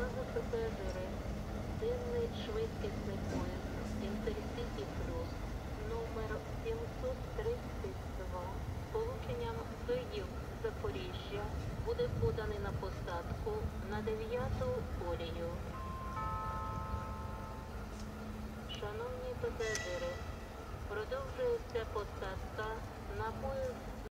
Увага пасажири. Денний швидкісний поїзд Інтерсіті Плюс номер 732 з полученням Київ-Запоріжжя буде поданий на посадку на 9-ту колію. Шановні пасажири, продовжується посадка на поїзд